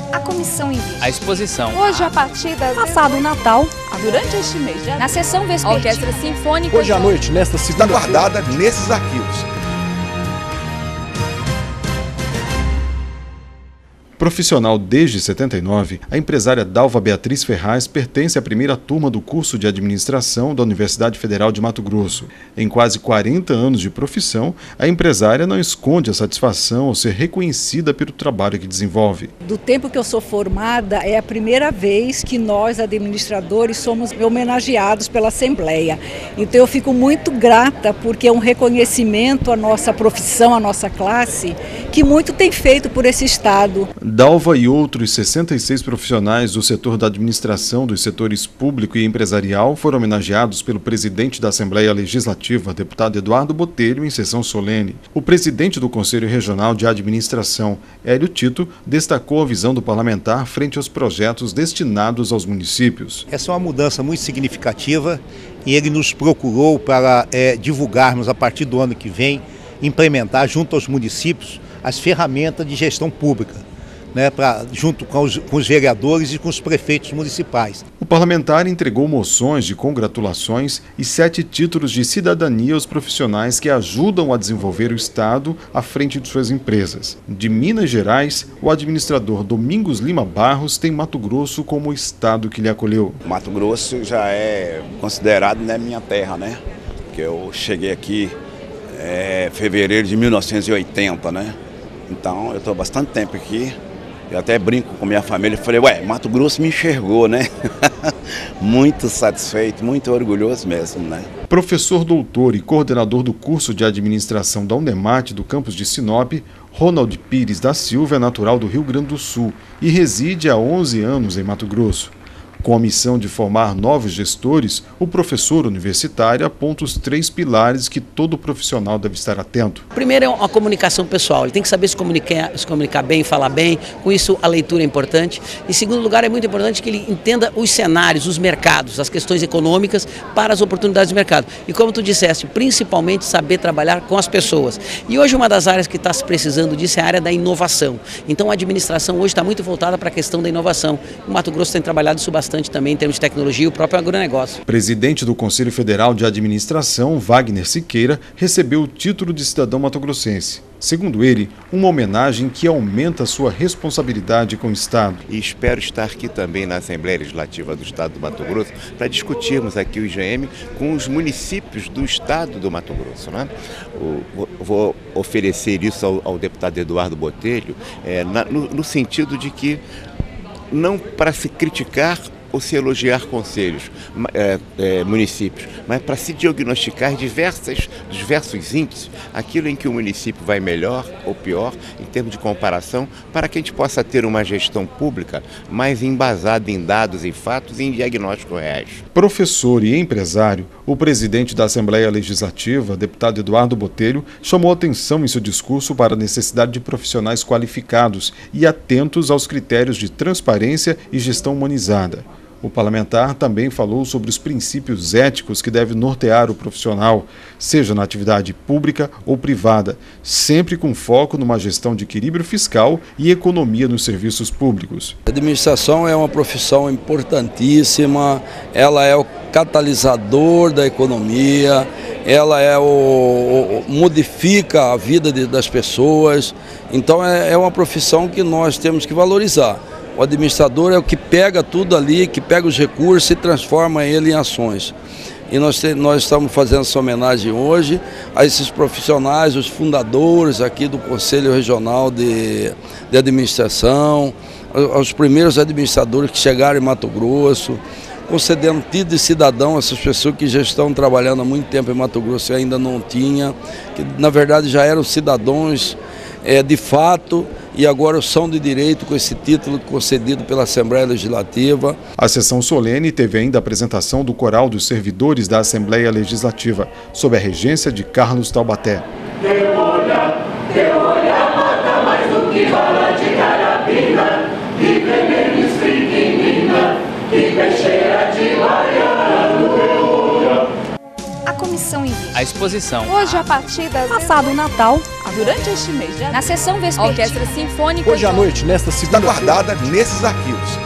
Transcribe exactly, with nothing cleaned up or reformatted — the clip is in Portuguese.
A comissão indígena. A exposição. Hoje, a partir das... Passado o Natal. Durante este mês de... Na sessão vespertina. A Orquestra Sinfônica... Hoje à noite, nesta Está segunda... guardada nesses arquivos. Profissional desde setenta e nove, a empresária Dalva Beatriz Ferraz pertence à primeira turma do curso de administração da Universidade Federal de Mato Grosso. Em quase quarenta anos de profissão, a empresária não esconde a satisfação ao ser reconhecida pelo trabalho que desenvolve. Do tempo que eu sou formada, é a primeira vez que nós, administradores, somos homenageados pela Assembleia. Então eu fico muito grata porque é um reconhecimento à nossa profissão, à nossa classe, que muito tem feito por esse Estado. Dalva e outros sessenta e seis profissionais do setor da administração dos setores público e empresarial foram homenageados pelo presidente da Assembleia Legislativa, deputado Eduardo Botelho, em sessão solene. O presidente do Conselho Regional de Administração, Hélio Tito, destacou a visão do parlamentar frente aos projetos destinados aos municípios. Essa é uma mudança muito significativa e ele nos procurou para é, divulgarmos a partir do ano que vem, implementar junto aos municípios as ferramentas de gestão pública. Né, pra, junto com os, com os vereadores e com os prefeitos municipais. O parlamentar entregou moções de congratulações e sete títulos de cidadania aos profissionais que ajudam a desenvolver o Estado à frente de suas empresas. De Minas Gerais, o administrador Domingos Lima Barros tem Mato Grosso como o estado que lhe acolheu. Mato Grosso já é considerado, né, minha terra, né? Porque eu cheguei aqui em é, fevereiro de mil novecentos e oitenta, né? Então eu estou há bastante tempo aqui. Eu até brinco com minha família e falei, ué, Mato Grosso me enxergou, né? Muito satisfeito, muito orgulhoso mesmo, né? Professor doutor e coordenador do curso de administração da Unemate do campus de Sinop, Ronald Pires da Silva é natural do Rio Grande do Sul e reside há onze anos em Mato Grosso. Com a missão de formar novos gestores, o professor universitário aponta os três pilares que todo profissional deve estar atento. Primeiro é a comunicação pessoal, ele tem que saber se comunicar, se comunicar bem, falar bem, com isso a leitura é importante. Em segundo lugar, é muito importante que ele entenda os cenários, os mercados, as questões econômicas para as oportunidades de mercado. E como tu disseste, principalmente saber trabalhar com as pessoas. E hoje uma das áreas que está se precisando disso é a área da inovação. Então a administração hoje está muito voltada para a questão da inovação. O Mato Grosso tem trabalhado isso bastante também em termos de tecnologia e o próprio agronegócio. Presidente do Conselho Federal de Administração, Wagner Siqueira, recebeu o título de cidadão matogrossense. Segundo ele, uma homenagem que aumenta sua responsabilidade com o Estado. E espero estar aqui também na Assembleia Legislativa do Estado do Mato Grosso para discutirmos aqui o I G M com os municípios do Estado do Mato Grosso, né? O, vou oferecer isso ao, ao deputado Eduardo Botelho, é, na, no, no sentido de que não para se criticar ou se elogiar conselhos, é, é, municípios, mas para se diagnosticar diversas, diversos índices, aquilo em que o município vai melhor ou pior em termos de comparação, para que a gente possa ter uma gestão pública mais embasada em dados e fatos e em diagnósticos reais. Professor e empresário, o presidente da Assembleia Legislativa, deputado Eduardo Botelho, chamou atenção em seu discurso para a necessidade de profissionais qualificados e atentos aos critérios de transparência e gestão humanizada. O parlamentar também falou sobre os princípios éticos que devem nortear o profissional, seja na atividade pública ou privada, sempre com foco numa gestão de equilíbrio fiscal e economia nos serviços públicos. A administração é uma profissão importantíssima, ela é o catalisador da economia, ela é o, o modifica a vida de, das pessoas, então é, é uma profissão que nós temos que valorizar. O administrador é o que pega tudo ali, que pega os recursos e transforma ele em ações. E nós, te, nós estamos fazendo essa homenagem hoje a esses profissionais, os fundadores aqui do Conselho Regional de, de Administração, aos primeiros administradores que chegaram em Mato Grosso, concedendo título de cidadão a essas pessoas que já estão trabalhando há muito tempo em Mato Grosso e ainda não tinham, que na verdade já eram cidadãos é, de fato, e agora são de direito com esse título concedido pela Assembleia Legislativa. A sessão solene teve ainda a apresentação do Coral dos Servidores da Assembleia Legislativa, sob a regência de Carlos Taubaté. Teu olhar, teu olhar mata mais do que bala de carabina, que veneno escrito em mina, que peixeira de baiano. A comissão indígena. a exposição. Hoje, a partir das... Passado o Natal, Durante este mês, na sessão vespertina, a Orquestra Sinfônica... Hoje à noite, nesta segunda-feira... Está guardada nesses arquivos.